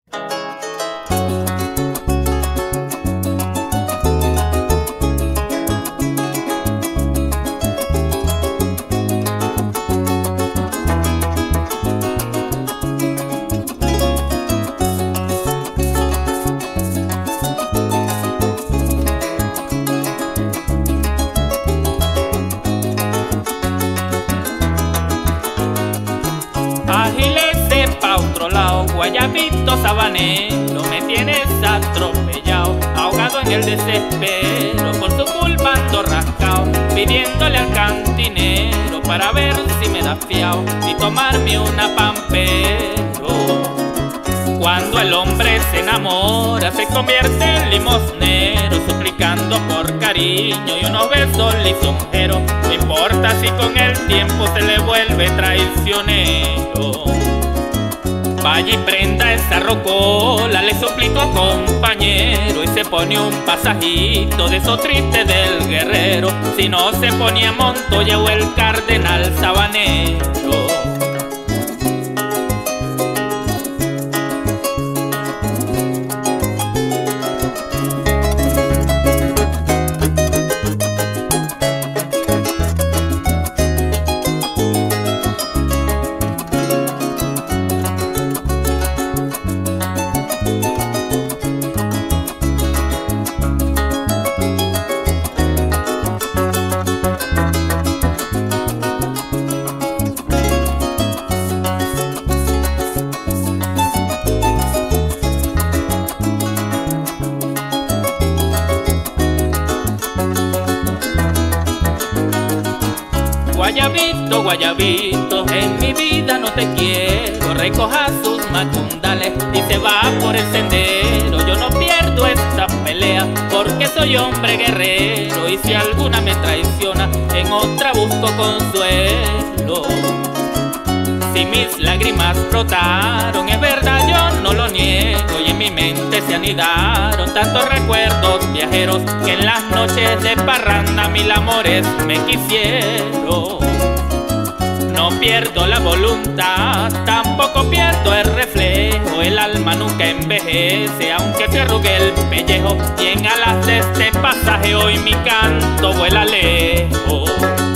Agílese pa' otro lado, guayabito sabanero, me tienes atropellado, ahogado en el desespero, por su culpa ando rascao, pidiéndole al cantinero para ver si me da fiao y tomarme una pampero. Cuando el hombre se enamora se convierte en limosnero, suplicando por cariño y unos besos lisonjeros. No importa si con el tiempo se le vuelve traicionero. Vaya y prenda esa rocola, le suplico compañero, y se pone un pasajito de esos tristes del guerrero. Si no se ponía Montoya o el cardenal sabanero. Guayabito, guayabito, en mi vida no te quiero. Recoja sus macundales y se va por el sendero. Yo no pierdo esta pelea porque soy hombre guerrero, y si alguna me traiciona, en otra busco consuelo. Si mis lágrimas brotaron, es verdad, yo no lo niego, y en mi mente se anidaron tantos recuerdos viajeros que en las noches de parranda mil amores me quisieron. No pierdo la voluntad, tampoco pierdo el reflejo, el alma nunca envejece aunque se arrugue el pellejo, y en alas de este pasaje hoy mi canto vuela lejos.